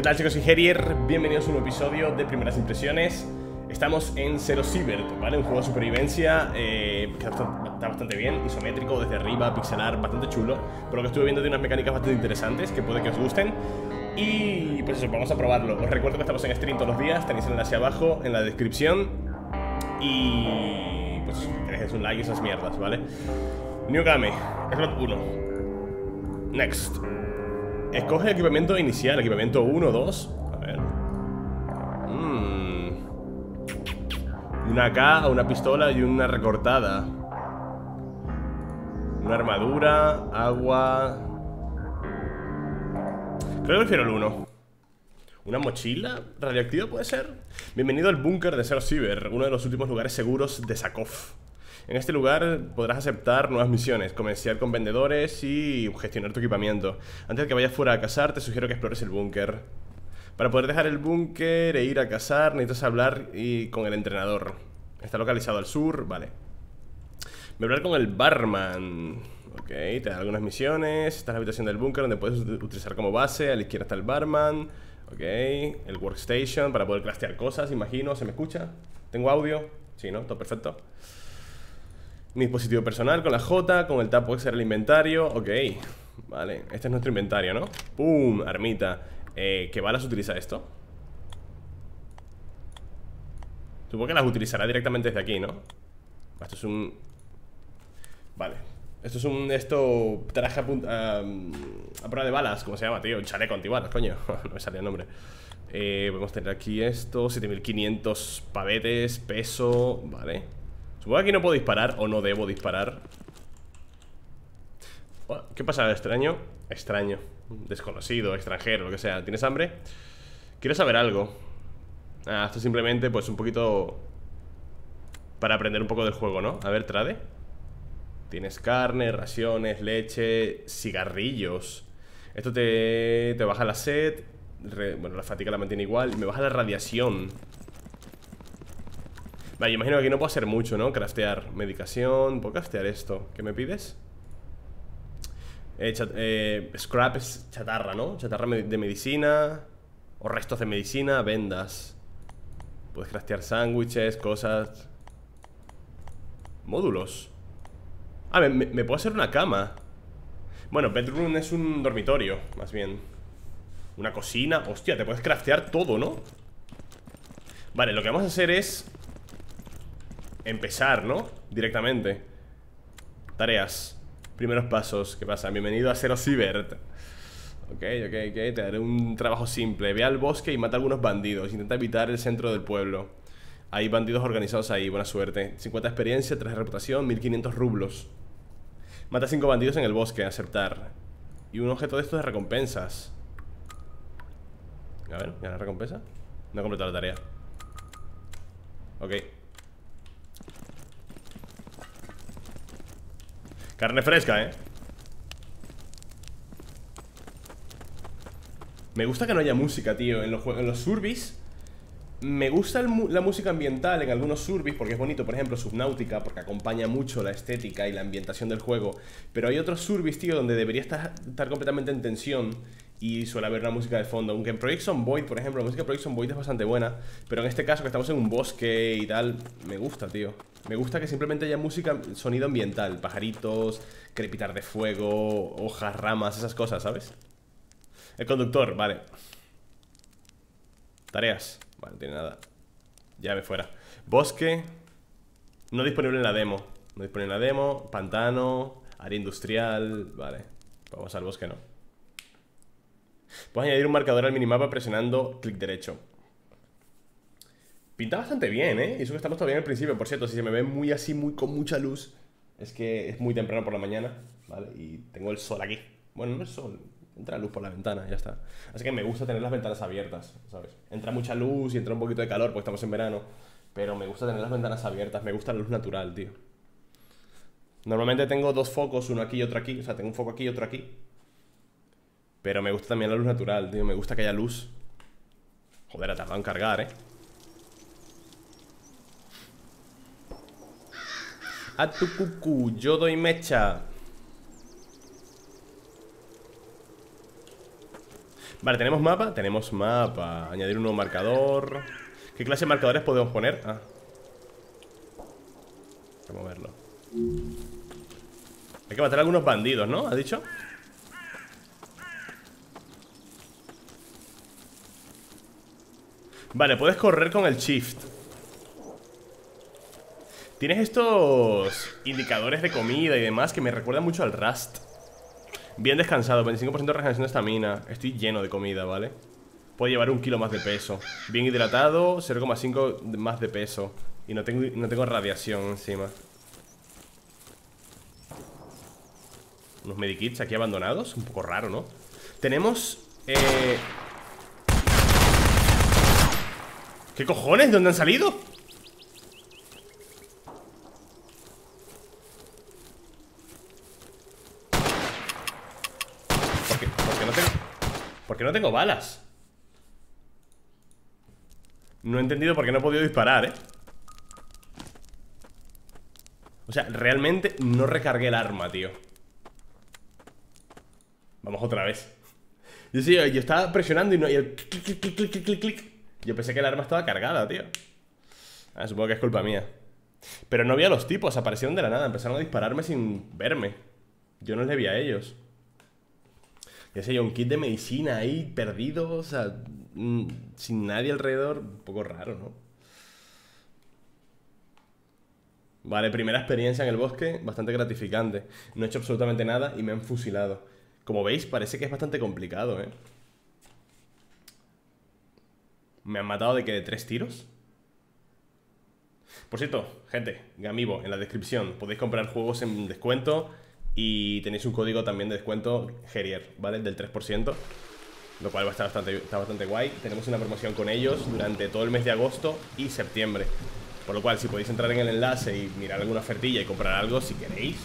tal, chicos? Soy Herier, bienvenidos a un nuevo episodio de Primeras Impresiones. Estamos en Zero Sievert, ¿vale? Un juego de supervivencia que está bastante bien, isométrico, desde arriba, pixelar, bastante chulo. Por lo que estuve viendo de unas mecánicas bastante interesantes que puede que os gusten. Y pues eso, vamos a probarlo. Os recuerdo que estamos en stream todos los días, tenéis el enlace abajo en la descripción. Y pues tenéis un like y esas mierdas, ¿vale? New Game, slot 1. Next. Escoge equipamiento inicial, equipamiento 1, 2. A ver. Una AK, una pistola y una recortada. Una armadura, agua. Creo que prefiero el 1. ¿Una mochila radioactiva puede ser? Bienvenido al búnker de Zero Sievert, uno de los últimos lugares seguros de Sakov. En este lugar podrás aceptar nuevas misiones, comerciar con vendedores y gestionar tu equipamiento. Antes de que vayas fuera a cazar, te sugiero que explores el búnker. Para poder dejar el búnker e ir a cazar, necesitas hablar con el entrenador. Está localizado al sur, vale. Voy a hablar con el barman. Ok, te da algunas misiones. Esta es la habitación del búnker donde puedes utilizar como base. A la izquierda está el barman. Ok, el workstation para poder craftear cosas, imagino. ¿Se me escucha? ¿Tengo audio? Sí, ¿no? Todo perfecto. Mi dispositivo personal con la J, con el tab puede ser el inventario. Ok, vale, este es nuestro inventario, ¿no? ¡Pum! Armita. ¿Qué balas utiliza esto? Supongo que las utilizará directamente desde aquí, ¿no? Esto es un... Vale. Esto es un... traje a prueba de balas. ¿Cómo se llama, tío? Un chaleco antibalas, coño. No me sale el nombre. Podemos tener aquí esto. 7500 pavetes, peso. Vale. Supongo que aquí no puedo disparar o no debo disparar. ¿Qué pasa? ¿Extraño? Extraño. Desconocido, extranjero, lo que sea. ¿Tienes hambre? Quiero saber algo. Ah, esto simplemente pues un poquito para aprender un poco del juego, ¿no? A ver, trade. Tienes carne, raciones, leche, cigarrillos. Esto te baja la sed. Bueno, la fatiga la mantiene igual. Y me baja la radiación. Vale, imagino que aquí no puedo hacer mucho, ¿no? Craftear medicación. ¿Puedo craftear esto? ¿Qué me pides? Scrap es chatarra, ¿no? Chatarra de medicina. O restos de medicina, vendas. Puedes craftear sándwiches, cosas. Módulos. Ah, me puedo hacer una cama. Bueno, bedroom es un dormitorio, más bien. Una cocina. Hostia, te puedes craftear todo, ¿no? Vale, lo que vamos a hacer es empezar, ¿no? Directamente. Tareas. Primeros pasos. ¿Qué pasa? Bienvenido a Zero Sievert. Ok. Te daré un trabajo simple. Ve al bosque y mata a algunos bandidos. Intenta evitar el centro del pueblo. Hay bandidos organizados ahí, buena suerte. 50 experiencia, 3 de reputación, 1500 rublos. Mata a 5 bandidos en el bosque, aceptar. Y un objeto de estos de recompensas. A ver, ¿ganar recompensa? No he completado la tarea. Ok. Carne fresca, ¿eh? Me gusta que no haya música, tío. En los Surbis me gusta la música ambiental en algunos Surbis porque es bonito, por ejemplo, Subnautica, porque acompaña mucho la estética y la ambientación del juego. Pero hay otros Surbis, tío, donde debería estar completamente en tensión y suele haber una música de fondo. Aunque en Project Zomboid, por ejemplo, la música de Project Zomboid es bastante buena. Pero en este caso, que estamos en un bosque y tal, me gusta, tío. Me gusta que simplemente haya música, sonido ambiental. Pajaritos, crepitar de fuego, hojas, ramas, esas cosas, ¿sabes? El conductor, vale. Tareas. Vale, no tiene nada. Llave fuera. Bosque. No disponible en la demo. No disponible en la demo. Pantano. Área industrial. Vale. Vamos al bosque, ¿no? Puedes añadir un marcador al minimapa presionando clic derecho. Pinta bastante bien, ¿eh? Y eso que estamos todavía en el principio. Por cierto, si se me ve muy así, muy con mucha luz, es que es muy temprano por la mañana, ¿vale? Y tengo el sol aquí. Bueno, no es sol. Entra luz por la ventana, ya está. Así que me gusta tener las ventanas abiertas, ¿sabes? Entra mucha luz y entra un poquito de calor porque estamos en verano. Pero me gusta tener las ventanas abiertas. Me gusta la luz natural, tío. Normalmente tengo 2 focos, uno aquí y otro aquí. O sea, tengo un foco aquí y otro aquí. Pero me gusta también la luz natural, tío. Me gusta que haya luz. Joder, ha tardado en cargar, ¿eh? A tu cucú, yo doy mecha. Vale, ¿tenemos mapa? Tenemos mapa. Añadir un nuevo marcador. ¿Qué clase de marcadores podemos poner? Ah, hay que moverlo. Hay que matar a algunos bandidos, ¿no? ¿Ha dicho? Vale, puedes correr con el shift. Tienes estos indicadores de comida y demás que me recuerdan mucho al Rust. Bien descansado, 25% de regeneración de estamina. Estoy lleno de comida, ¿vale? Puedo llevar 1 kilo más de peso. Bien hidratado, 0,5 más de peso. Y no tengo radiación encima. Unos medikits aquí abandonados. Un poco raro, ¿no? Tenemos... ¿Qué cojones? ¿De dónde han salido? ¿Por qué no tengo balas? No he entendido por qué no he podido disparar, ¿eh? O sea, realmente no recargué el arma, tío. Vamos otra vez. Yo estaba presionando y no... Y el clic, clic, clic, clic, clic, clic, clic. Yo pensé que el arma estaba cargada, tío. Ah, supongo que es culpa mía. Pero no vi a los tipos, aparecieron de la nada. Empezaron a dispararme sin verme. Yo no les vi a ellos. Ya sé yo, un kit de medicina ahí perdido, o sea, sin nadie alrededor. Un poco raro, ¿no? Vale, primera experiencia en el bosque, bastante gratificante. No he hecho absolutamente nada y me han fusilado. Como veis, parece que es bastante complicado, ¿eh? ¿Me han matado de qué? ¿De 3 tiros? Por cierto, gente, Gamibo, en la descripción podéis comprar juegos en descuento. Y tenéis un código también de descuento, Gerier, ¿vale? Del 3%. Lo cual va a estar bastante guay. Tenemos una promoción con ellos durante todo el mes de agosto y septiembre. Por lo cual, si podéis entrar en el enlace y mirar alguna ofertilla y comprar algo si queréis,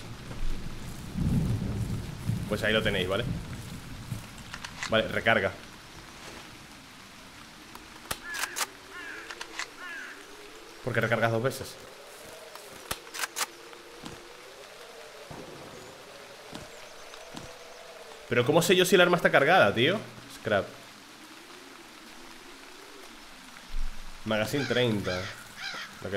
pues ahí lo tenéis, ¿vale? Vale, recarga. ¿Por qué recargas 2 veces? Pero ¿cómo sé yo si el arma está cargada, tío? Scrap. Magazine 30. Lo que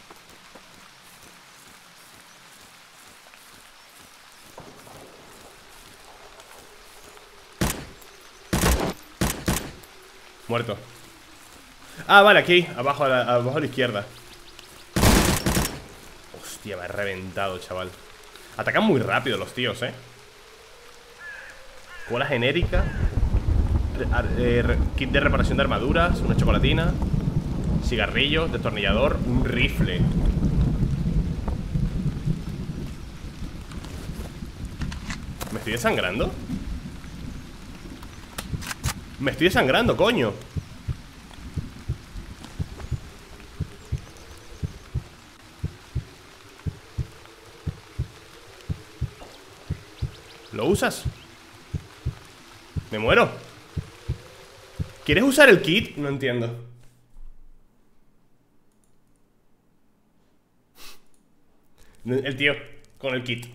Muerto. Ah, vale, aquí, abajo a la izquierda. Hostia, me ha reventado, chaval. Atacan muy rápido los tíos, Cola genérica. Kit de reparación de armaduras. Una chocolatina. Cigarrillo, destornillador. Un rifle. ¿Me estoy desangrando? Me estoy desangrando, coño. ¿Lo usas? Me muero. ¿Quieres usar el kit? No entiendo. El tío con el kit.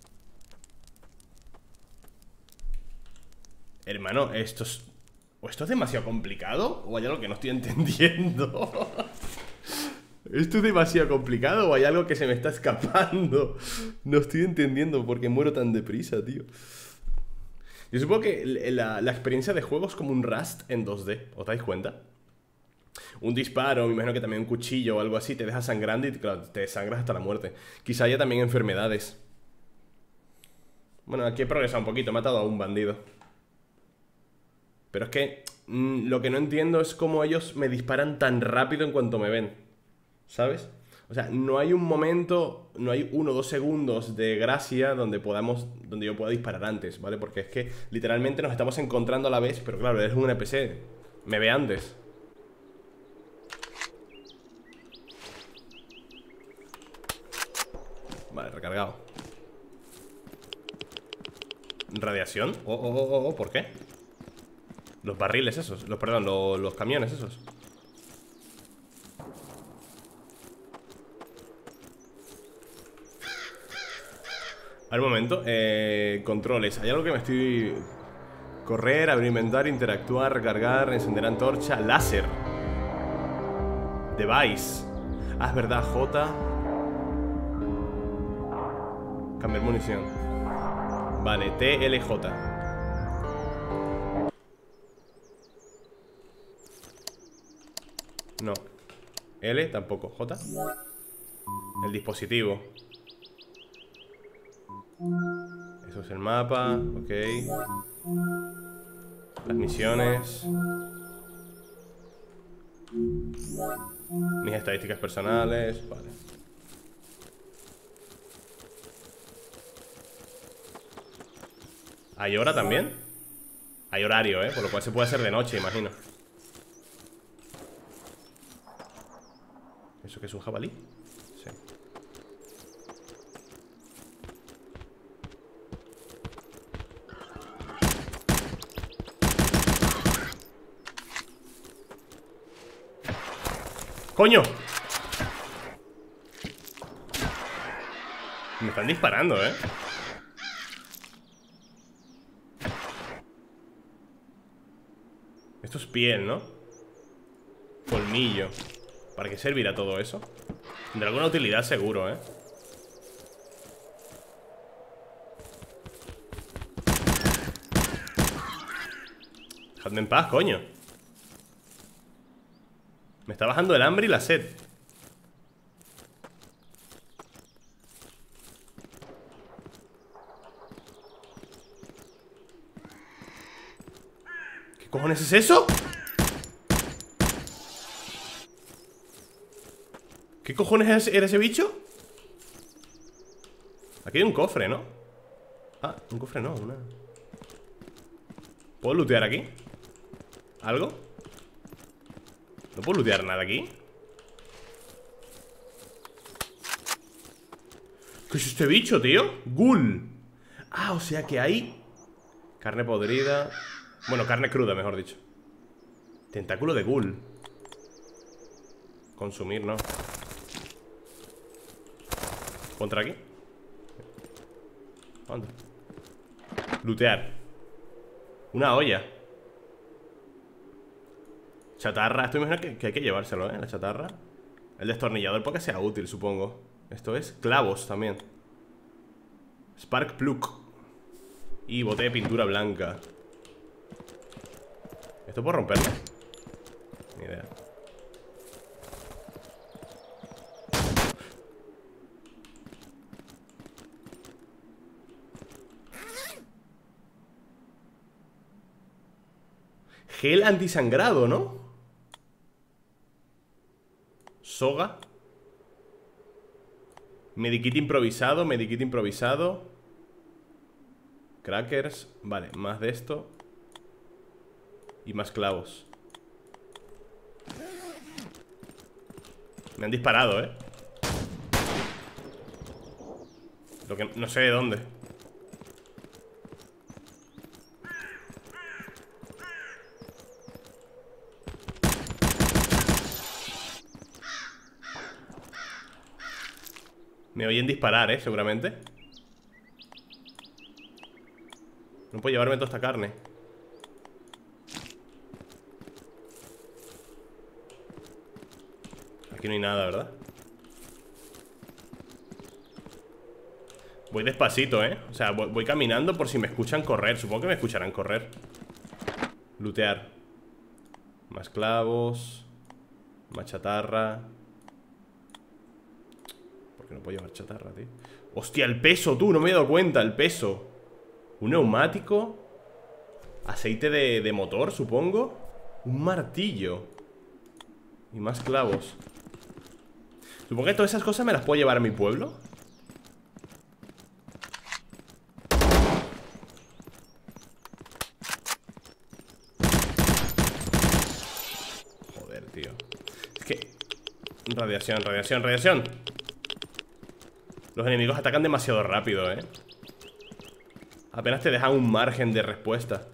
Hermano, esto es... ¿O esto es demasiado complicado? ¿O hay algo que no estoy entendiendo? ¿Esto es demasiado complicado o hay algo que se me está escapando? No estoy entendiendo por qué muero tan deprisa, tío. Yo supongo que la experiencia de juego es como un Rust en 2D. ¿Os dais cuenta? Un disparo, me imagino que también un cuchillo o algo así te deja sangrando y claro, te desangras hasta la muerte. Quizá haya también enfermedades. Bueno, aquí he progresado un poquito, he matado a un bandido. Pero es que lo que no entiendo es cómo ellos me disparan tan rápido en cuanto me ven, ¿sabes? O sea, no hay un momento, no hay 1 o 2 segundos de gracia donde yo pueda disparar antes, ¿vale? Porque es que literalmente nos estamos encontrando a la vez, pero claro, eres un NPC, me ve antes. Vale, recargado. ¿Radiación? ¿Por qué? Los barriles esos, perdón, los camiones esos. A ver, un momento, controles. Hay algo que me estoy Correr, abrir inventario, interactuar, recargar, encender antorcha, láser. Device. Ah, es verdad, J. Cambiar munición. Vale, TLJ. No. L tampoco. J. El dispositivo. Eso es el mapa. Ok. Las misiones. Mis estadísticas personales. Vale. ¿Hay hora también? Hay horario, por lo cual se puede hacer de noche, imagino. ¿Eso qué es un jabalí? Sí. ¡Coño! Me están disparando, Esto es piel, ¿no? Colmillo. ¿Para qué servirá todo eso? De alguna utilidad seguro, Dejadme en paz, coño. Me está bajando el hambre y la sed. ¿Qué cojones es eso? ¿Qué cojones era ese bicho? Aquí hay un cofre, ¿no? Ah, un cofre no, una... ¿Puedo lootear aquí? ¿Algo? ¿No puedo lootear nada aquí? ¿Qué es este bicho, tío? Ghoul. Ah, o sea que hay carne podrida. Bueno, carne cruda, mejor dicho. Tentáculo de ghoul. Consumir, ¿no? ¿Contra aquí? ¿Dónde? Lootear. Una olla. Chatarra. Esto imagino que hay que llevárselo, La chatarra. El destornillador porque sea útil, supongo. Esto es clavos también. Spark plug. Y bote de pintura blanca. ¿Esto puedo romperlo? Ni idea. Gel antisangrado, ¿no? Soga. Medikit improvisado, medikit improvisado. Crackers. Vale, más de esto. Y más clavos. Me han disparado, Lo que no sé de dónde. Me oyen disparar, seguramente. No puedo llevarme toda esta carne. Aquí no hay nada, ¿verdad? Voy despacito, O sea, voy caminando por si me escuchan correr. Supongo que me escucharán correr. Lootear. Más clavos. Más chatarra. ¿Por qué no puedo llevar chatarra, tío? Hostia, el peso, tú, no me he dado cuenta. El peso. Un neumático. Aceite de motor, supongo. Un martillo. Y más clavos. Supongo que todas esas cosas me las puedo llevar a mi pueblo. Joder, tío. Es que... Radiación, radiación, radiación. Los enemigos atacan demasiado rápido, Apenas te dejan un margen de respuesta.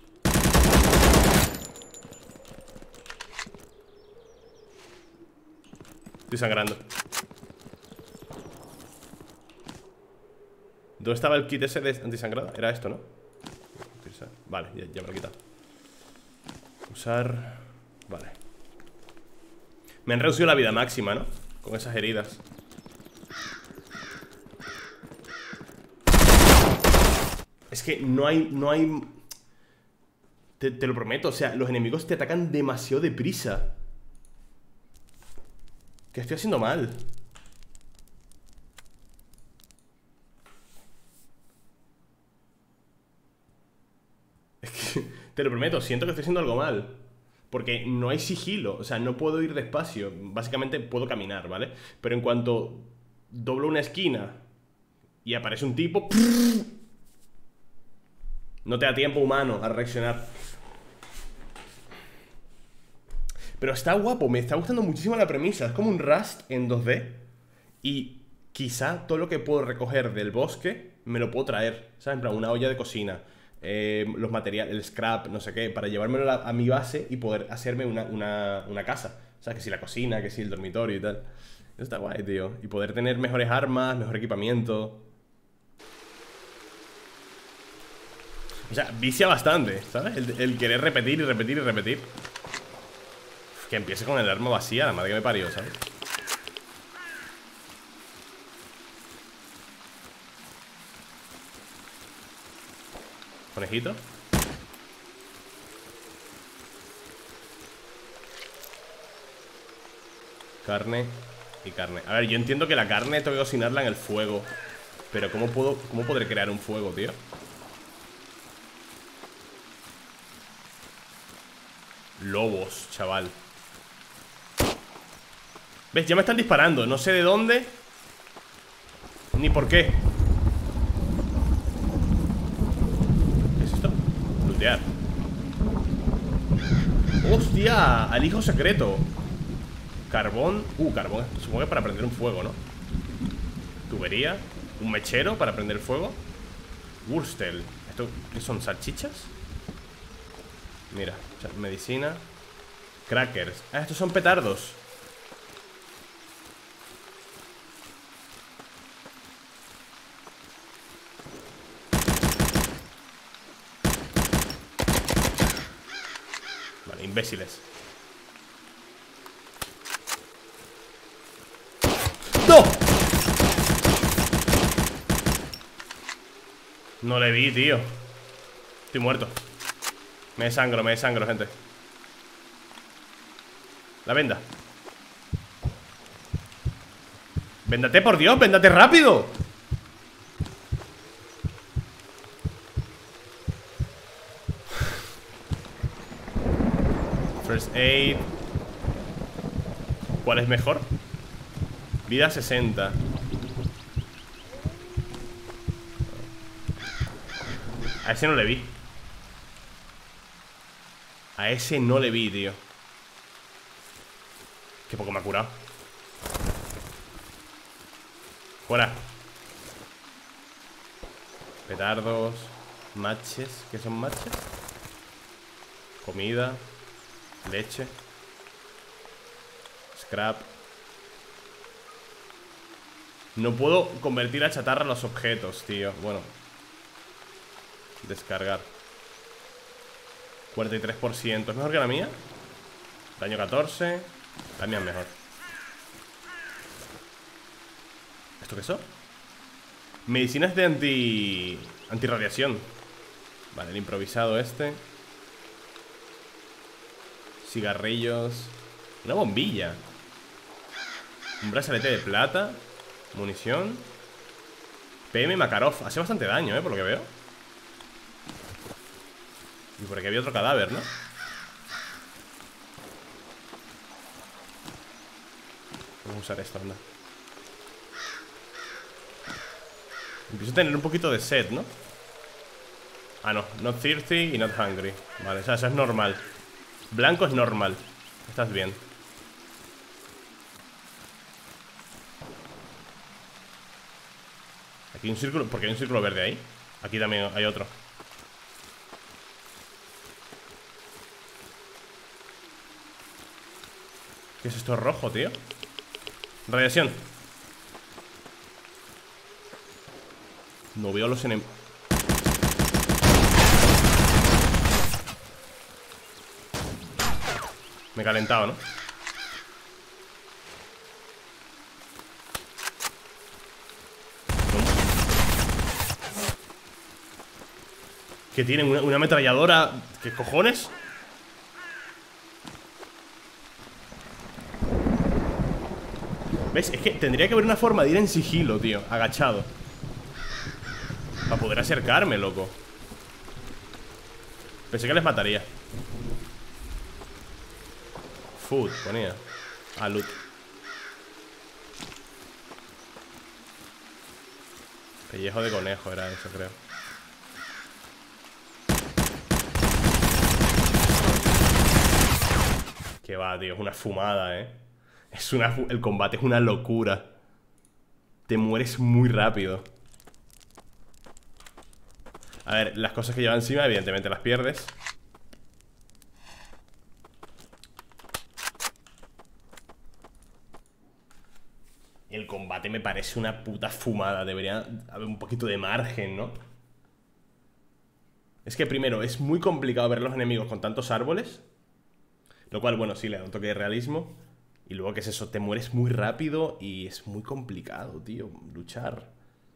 Estoy sangrando. ¿Dónde estaba el kit ese de antisangrado? Era esto, ¿no? Vale, ya me lo he quitado. Usar... Vale. Me han reducido la vida máxima, ¿no? Con esas heridas. Es que no hay... Te lo prometo, o sea, los enemigos te atacan demasiado deprisa. ¿Qué estoy haciendo mal? Es que, te lo prometo, siento que estoy haciendo algo mal. Porque no hay sigilo, o sea, no puedo ir despacio. Básicamente puedo caminar, ¿vale? Pero en cuanto doblo una esquina y aparece un tipo, no te da tiempo humano a reaccionar. Pero está guapo, me está gustando muchísimo la premisa. Es como un Rust en 2D. Y quizá todo lo que puedo recoger del bosque me lo puedo traer, ¿sabes? En plan, una olla de cocina, los materiales, el scrap, no sé qué, para llevármelo a mi base y poder hacerme una casa. O sea, que si la cocina, que si el dormitorio y tal. Eso está guay, tío. Y poder tener mejores armas, mejor equipamiento. O sea, vicia bastante, ¿sabes? El querer repetir y repetir y repetir. Que empiece con el arma vacía, la madre que me parió, ¿sabes? Conejito. Carne y carne. A ver, yo entiendo que la carne tengo que cocinarla en el fuego. Pero ¿cómo podré crear un fuego, tío? Lobos, chaval. ¿Ves? Ya me están disparando. No sé de dónde ni por qué. ¿Qué es esto? Lootear. ¡Hostia! Al hijo secreto. Carbón. Carbón. Supongo que para prender un fuego, ¿no? Tubería. Un mechero para prender el fuego. Wurstel. ¿Esto qué son? ¿Salchichas? Mira, medicina. Crackers. Ah, estos son petardos. Vale, imbéciles. ¡No! No le vi, tío. Estoy muerto. Me desangro, gente. La venda. Véndate, por Dios, véndate rápido. First aid. ¿Cuál es mejor? Vida 60. A ese no le vi. A ese no le vi, tío. Qué poco me ha curado. Fuera. Petardos. Matches. ¿Qué son matches? Comida. Leche. Scrap. No puedo convertir a chatarra los objetos, tío. Bueno. Descargar. 43%. ¿Es mejor que la mía? Daño 14. La mía es mejor. ¿Esto qué son? Medicinas de antirradiación. Vale, el improvisado este. Cigarrillos. Una bombilla. Un brazalete de plata. Munición. PM Makarov. Hace bastante daño, por lo que veo. Y por aquí había otro cadáver, ¿no? Vamos a usar esto, anda. Empiezo a tener un poquito de sed, ¿no? Ah, no, not thirsty y not hungry. Vale, o sea, eso es normal. Blanco es normal. Estás bien. Aquí hay un círculo. ¿Por qué hay un círculo verde ahí? Aquí también hay otro. ¿Qué es esto rojo, tío? Radiación. No veo los enemigos. Me he calentado, ¿no? Que tienen una ametralladora. ¿Qué cojones? ¿Ves? Es que tendría que haber una forma de ir en sigilo, tío. Agachado. Para poder acercarme, loco. Pensé que les mataría. Food, ponía. Ah, loot. Pellejo de conejo era eso, creo. Que va, tío, es una fumada, el combate es una locura. Te mueres muy rápido. A ver, las cosas que lleva encima, evidentemente las pierdes. El combate me parece una puta fumada. Debería haber un poquito de margen, ¿no? Es que primero, es muy complicado ver los enemigos con tantos árboles. Lo cual, bueno, sí, le da un toque de realismo. Y luego, ¿qué es eso? Te mueres muy rápido y es muy complicado, tío, luchar.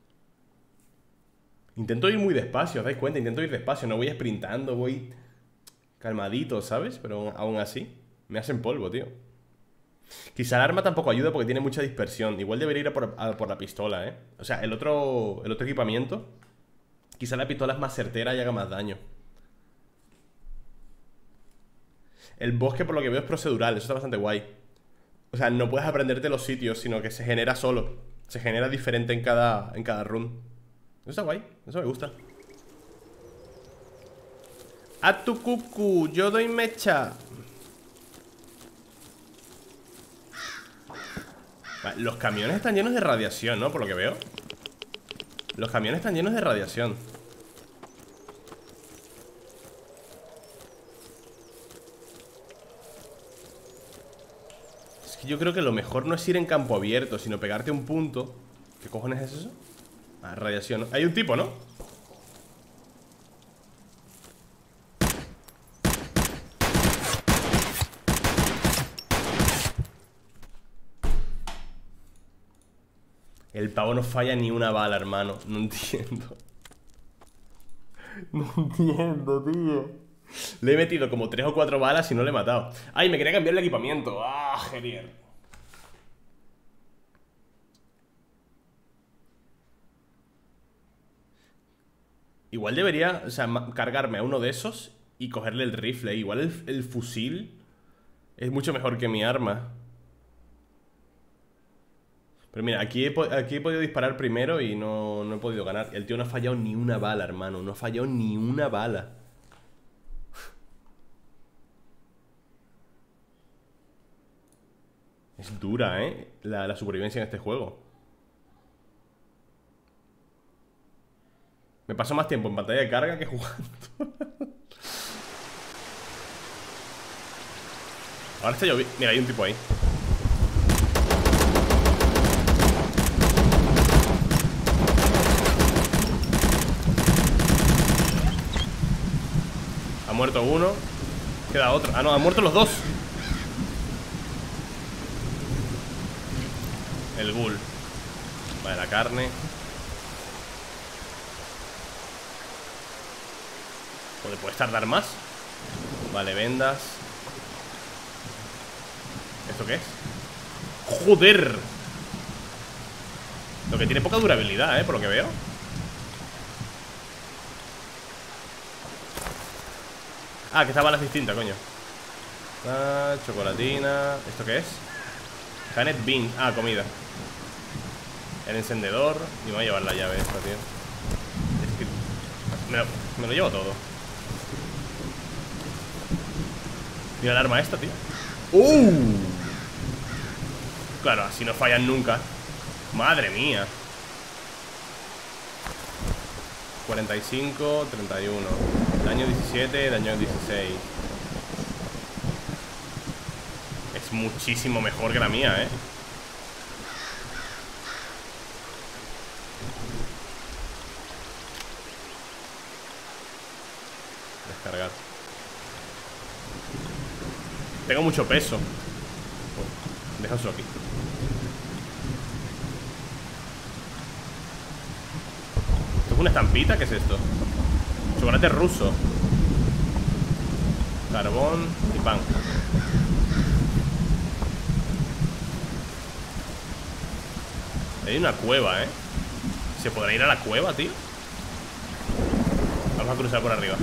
Intento ir muy despacio, ¿os dais cuenta? Intento ir despacio, no voy sprintando, voy calmadito, ¿sabes? Pero aún así, me hacen polvo, tío. Quizá el arma tampoco ayuda porque tiene mucha dispersión. Igual debería ir a por la pistola, ¿eh? O sea, el otro equipamiento, quizá la pistola es más certera y haga más daño. El bosque, por lo que veo, es procedural. Eso está bastante guay. O sea, no puedes aprenderte los sitios, sino que se genera solo. Se genera diferente en cada run. Eso está guay, eso me gusta. A tu cucu, yo doy mecha. Vale, los camiones están llenos de radiación, ¿no? Por lo que veo. Los camiones están llenos de radiación. Es que yo creo que lo mejor no es ir en campo abierto, sino pegarte un punto. ¿Qué cojones es eso? Ah, radiación, ¿no? Hay un tipo, ¿no? El pavo no falla ni una bala, hermano. No entiendo. No entiendo, tío. Le he metido como 3 o 4 balas y no le he matado. Ay, me quería cambiar el equipamiento. Ah, genial. Igual debería, o sea, cargarme a uno de esos y cogerle el rifle. Igual el fusil es mucho mejor que mi arma. Pero mira, aquí he podido disparar primero y no he podido ganar. El tío no ha fallado ni una bala, hermano. No ha fallado ni una bala. Es dura, la supervivencia en este juego. Me paso más tiempo en pantalla de carga que jugando. Ahora está lloviendo. Mira, hay un tipo ahí. Ha muerto uno. Queda otro. Ah, no, han muerto los dos. El ghoul. Vale, la carne. ¿Puedes tardar más? Vale, vendas. ¿Esto qué es? ¡Joder! Lo que tiene poca durabilidad, por lo que veo. Ah, que esta bala es distinta, coño. Ah, chocolatina. ¿Esto qué es? Canet Bean. Ah, comida. El encendedor. Y me voy a llevar la llave esta, tío. Es que me lo llevo todo. Mira el arma esta, tío. Claro, así no fallan nunca. Madre mía. 45, 31. Daño 17, daño 16. Es muchísimo mejor que la mía, Descargar. Tengo mucho peso. Déjalo aquí. ¿Esto es una estampita? ¿Qué es esto? Chocolate ruso. Carbón y pan. Hay una cueva, ¿eh? ¿Se podrá ir a la cueva, tío? Vamos a cruzar por arriba.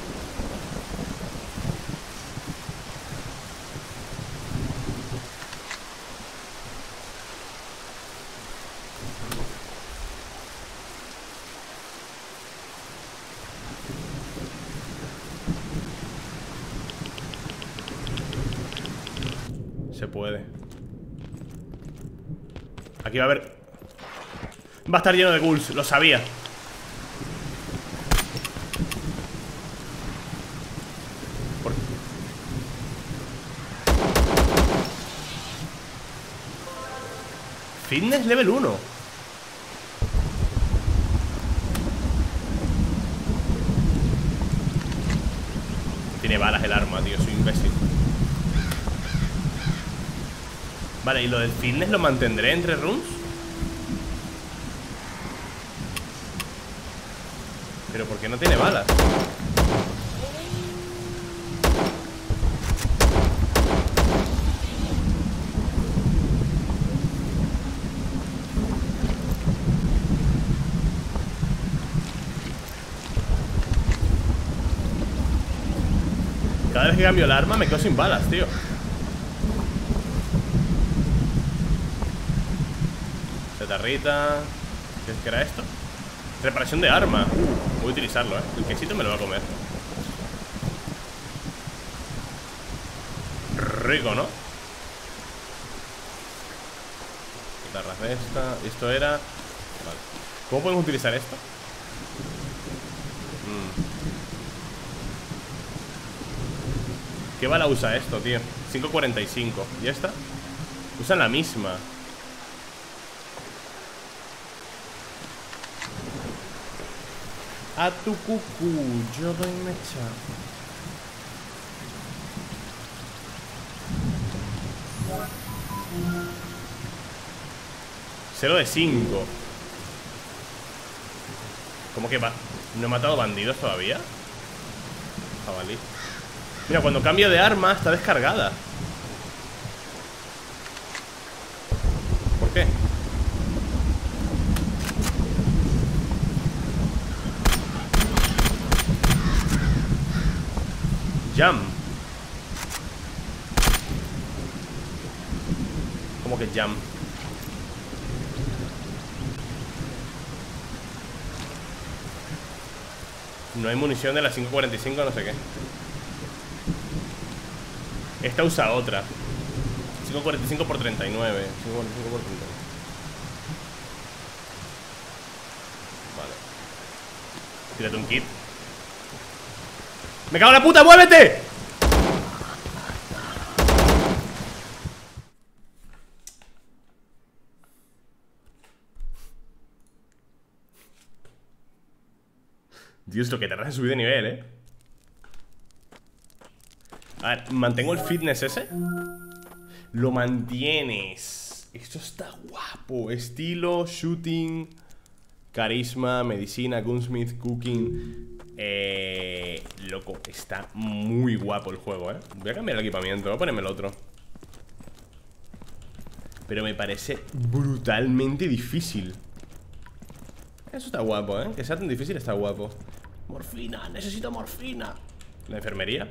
Se puede. Aquí va a haber... Va a estar lleno de ghouls, lo sabía. Fitness level 1. Tiene balas el arma, tío, soy imbécil. Vale, ¿y lo del fitness lo mantendré entre runs? Pero ¿por qué no tiene balas? Cada vez que cambio el arma me quedo sin balas, tío. Cetarrita. ¿Qué es que era esto? Reparación de arma. Voy a utilizarlo, el quesito me lo va a comer. Rico, ¿no? Guitarras de esta. Esto era... Vale. ¿Cómo podemos utilizar esto? ¿Qué bala usa esto, tío? 5.45. ¿Y esta? Usan la misma. A tu cucú, yo doy mecha. Cero de 5. ¿Cómo que va? ¿No he matado bandidos todavía? Jabalí. Mira, cuando cambio de arma está descargada. ¿Por qué? Jam. ¿Cómo que jam? No hay munición de la 5.45, no sé qué. Esta usa otra. 5.45 por 39. 5.45 por 39. Vale. Tírate un kit. ¡Me cago en la puta! ¡Muévete! Dios, lo que tardas en subir de nivel, A ver, ¿mantengo el fitness ese? Lo mantienes. Esto está guapo. Estilo, shooting, carisma, medicina, gunsmith, cooking. Loco, está muy guapo el juego, Voy a cambiar el equipamiento, voy a ponerme el otro. Pero me parece brutalmente difícil. Eso está guapo, Que sea tan difícil está guapo. Morfina, necesito morfina. ¿La enfermería?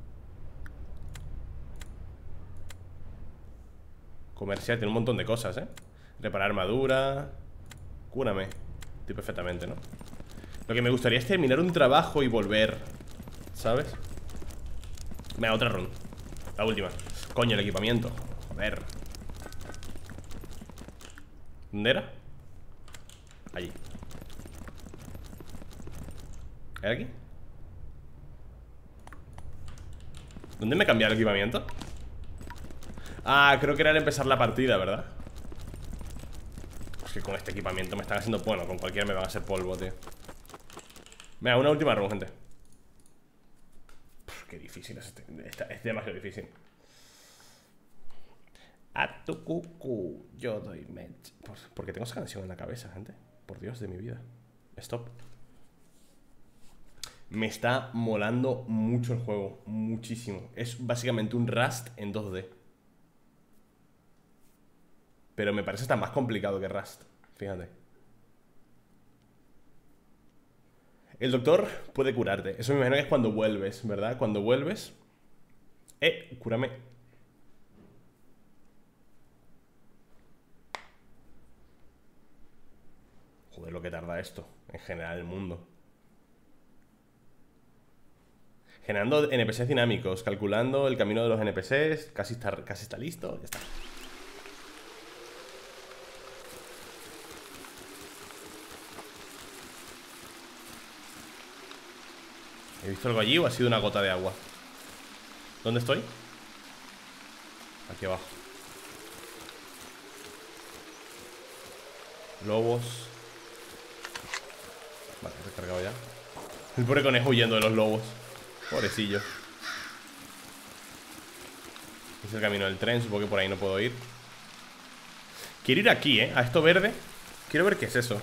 Comercial, tiene un montón de cosas, Reparar armadura. Cúrame. Estoy perfectamente, ¿no? Lo que me gustaría es terminar un trabajo y volver, ¿sabes? Venga, otra run. La última. Coño, el equipamiento. Joder. ¿Dónde era? Allí. ¿Hay aquí? ¿Dónde me he cambiado el equipamiento? Ah, creo que era al empezar la partida, ¿verdad? Es que con este equipamiento me están haciendo... Bueno, con cualquiera me van a hacer polvo, tío. Venga, una última run, gente. Qué difícil es este. Es demasiado difícil. A tu cucu, yo doy match. ¿Por qué tengo esa canción en la cabeza, gente? Por Dios de mi vida. Stop. Me está molando mucho el juego. Muchísimo. Es básicamente un Rust en 2D. Pero me parece hasta más complicado que Rust. Fíjate. El doctor puede curarte. Eso me imagino que es cuando vuelves, ¿verdad? Cuando vuelves. Cúrame. Joder, lo que tarda esto. En general, el mundo. Generando NPCs dinámicos. Calculando el camino de los NPCs. Casi está listo. Ya está. ¿He visto algo allí o ha sido una gota de agua? ¿Dónde estoy? Aquí abajo. Lobos. Vale, he recargado ya. El pobre conejo huyendo de los lobos. Pobrecillo. Es el camino del tren, supongo que por ahí no puedo ir. Quiero ir aquí, a esto verde. Quiero ver qué es eso.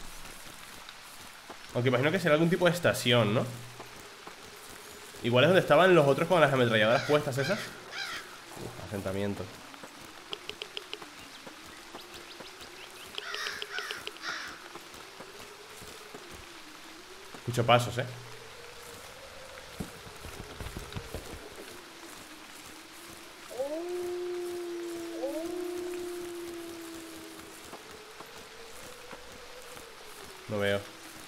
Aunque imagino que será algún tipo de estación, ¿no? Igual es donde estaban los otros con las ametralladoras puestas esas. Asentamiento. Escucho pasos, No veo.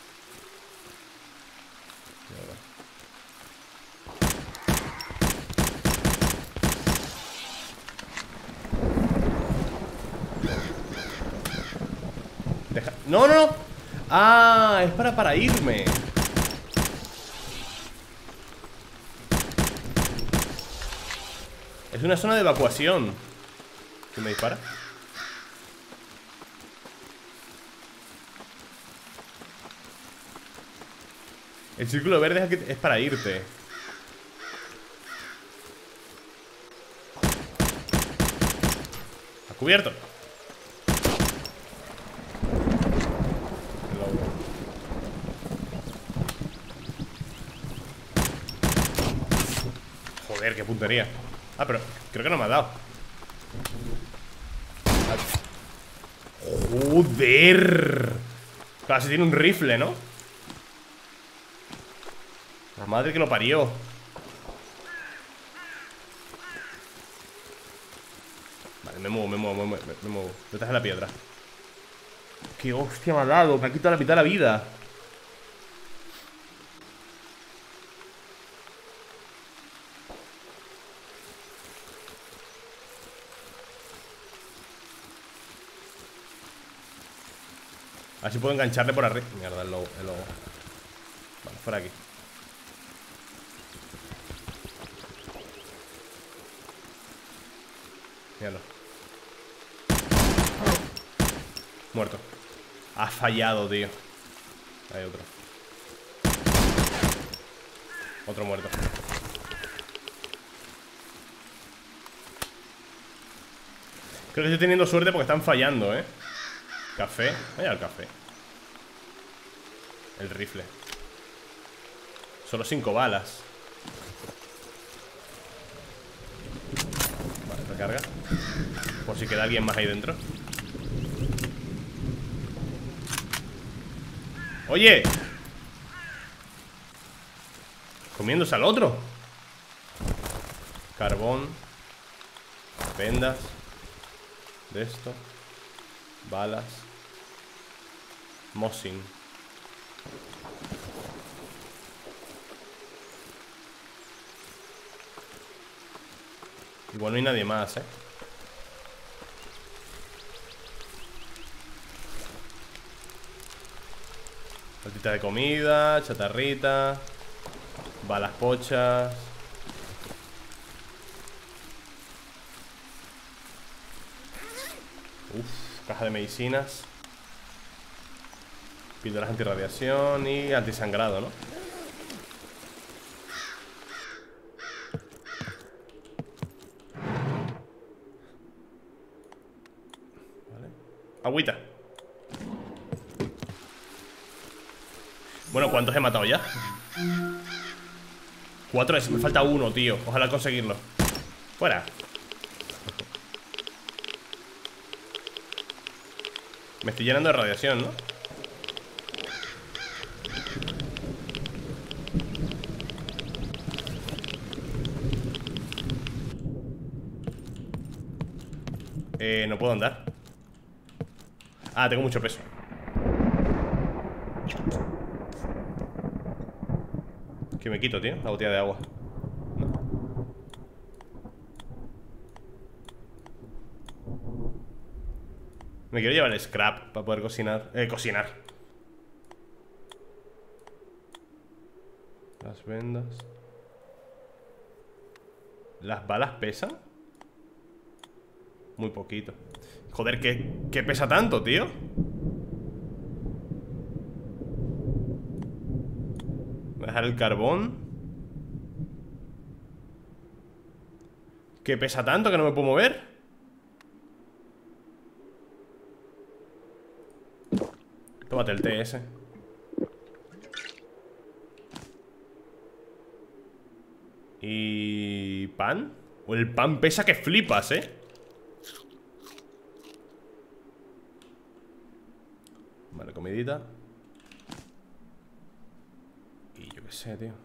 No, no, no. Ah, es para irme. Es una zona de evacuación. ¿Quién me dispara? El círculo verde es para irte. ¿Ha cubierto? Joder, qué puntería. Ah, pero creo que no me ha dado. Joder. Casi tiene un rifle, ¿no? La madre que lo parió. Vale, me muevo. Detrás de la piedra. Qué hostia me ha dado. Me ha quitado la mitad de la vida. A ver si puedo engancharle por arriba. Mierda, el lobo. Vale, fuera aquí. Míralo. Muerto. Ha fallado, tío. Hay otro. Otro muerto. Creo que estoy teniendo suerte porque están fallando, Café. Vaya el café. El rifle. Solo 5 balas. Vale, recarga. Por si queda alguien más ahí dentro. ¡Oye! Comiéndose al otro. Carbón. Vendas. De esto. Balas. Mossing. Igual no hay nadie más, Platita de comida, chatarrita. Balas pochas. Caja de medicinas. Píldoras antirradiación y antisangrado, ¿no? Agüita. Bueno, ¿cuántos he matado ya? 4, me falta uno, tío. Ojalá conseguirlo. Fuera. Me estoy llenando de radiación, ¿no? No puedo andar. Ah, tengo mucho peso. ¿Qué me quito, tío? La botella de agua. No. Me quiero llevar el scrap para poder cocinar. Cocinar. Las vendas. ¿Las balas pesan? Muy poquito. Joder, ¿qué pesa tanto, tío? Voy a dejar el carbón. ¿Qué pesa tanto que no me puedo mover? Tómate el té ese. ¿Y pan? O el pan pesa que flipas, Vale, comidita. Y yo qué sé, tío.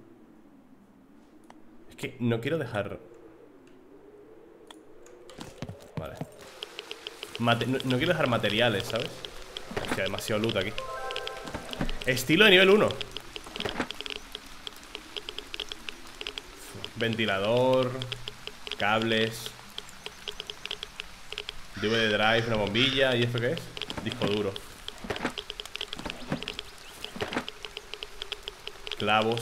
Es que no quiero dejar... Vale. No quiero dejar materiales, ¿sabes? Hostia, demasiado loot aquí. Estilo de nivel 1. Ventilador. Cables. DVD drive, una bombilla. ¿Y esto qué es? Disco duro. Clavos.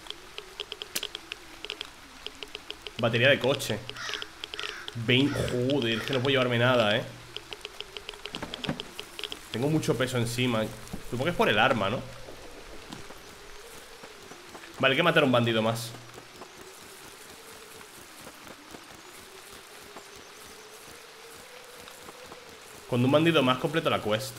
Batería de coche. Joder, es que no puedo llevarme nada, Tengo mucho peso encima. Supongo que es por el arma, ¿no? Vale, hay que matar a un bandido más. Cuando un bandido más completo la quest.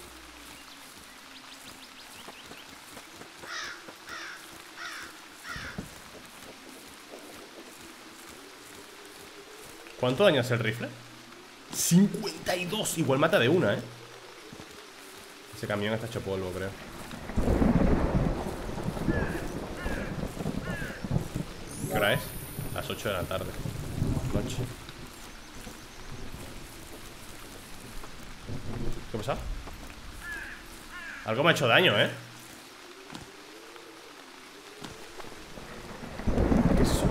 ¿Cuánto daño hace el rifle? 52. Igual mata de una, Ese camión está hecho polvo, creo. ¿Qué hora es? Las 8 de la tarde. Noche. ¿Qué pasa? Algo me ha hecho daño, ¿Qué es eso?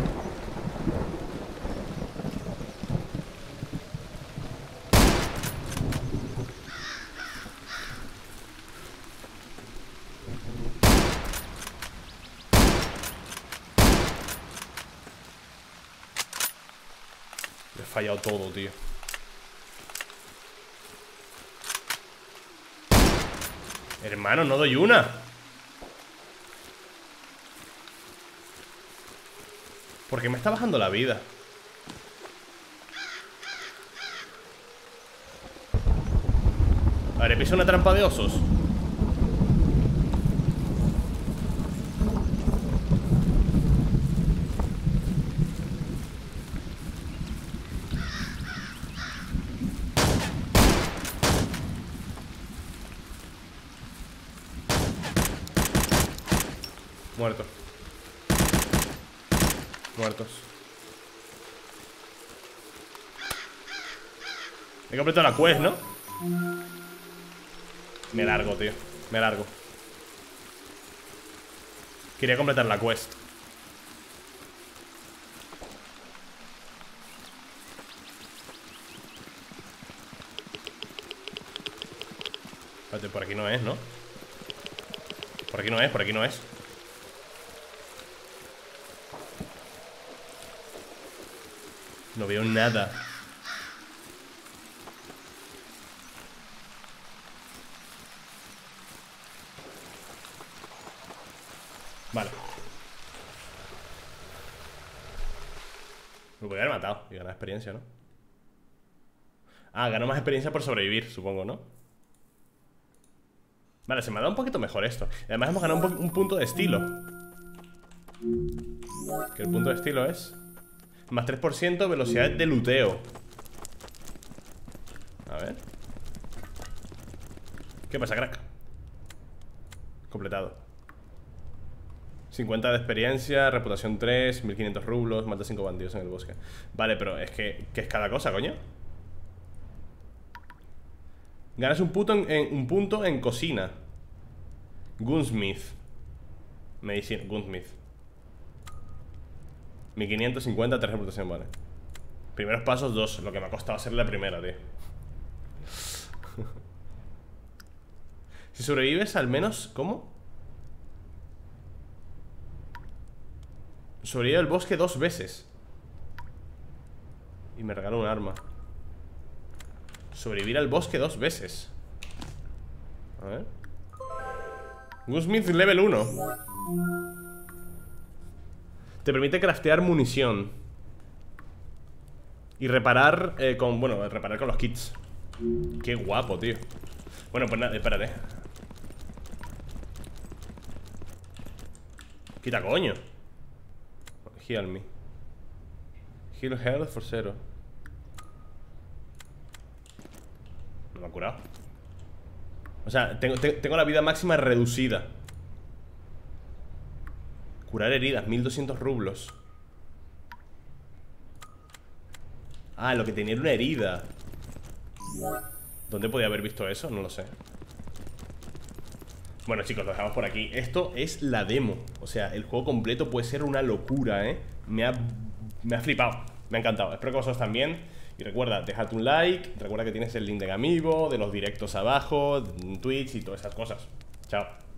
Le he fallado todo, tío. Hermano, no doy una. ¿Por qué me está bajando la vida? A ver, he pisado una trampa de osos. Muerto. Muertos. He completado la quest, ¿no? Me largo, tío. Me largo. Quería completar la quest. Espérate, por aquí no es, ¿no? Por aquí no es, por aquí no es. No veo nada. Vale. Me podría haber matado y ganar experiencia, ¿no? Ah, gano más experiencia por sobrevivir, supongo, ¿no? Vale, se me ha dado un poquito mejor esto. Además hemos ganado un punto de estilo. Que el punto de estilo es más 3% velocidad de luteo. A ver. ¿Qué pasa, crack? Completado. 50 de experiencia, reputación 3, 1500 rublos, mata 5 bandidos en el bosque. Vale, pero es que ¿qué es cada cosa, coño? Ganas un punto en cocina. Gunsmith. Medicina, Gunsmith. 1550, 3 reputación, vale. Primeros pasos, 2. Lo que me ha costado hacer la primera, tío. Si sobrevives al menos... ¿Cómo? Sobrevive al bosque 2 veces. Y me regaló un arma. Sobrevivir al bosque 2 veces. A ver. Gunsmith level 1. Te permite craftear munición. Y reparar reparar con los kits. Qué guapo, tío. Bueno, pues nada, espérate. Quita coño. Heal me. Heal health for 0. No me ha curado. O sea, tengo la vida máxima reducida. Curar heridas, 1200 rublos. Ah, lo que tenía era una herida. ¿Dónde podía haber visto eso? No lo sé. Bueno, chicos, lo dejamos por aquí. Esto es la demo. O sea, el juego completo puede ser una locura, ¿eh? Me ha flipado. Me ha encantado. Espero que vosotros también. Y recuerda, dejad un like. Recuerda que tienes el link de Gamibo, de los directos abajo, Twitch y todas esas cosas. Chao.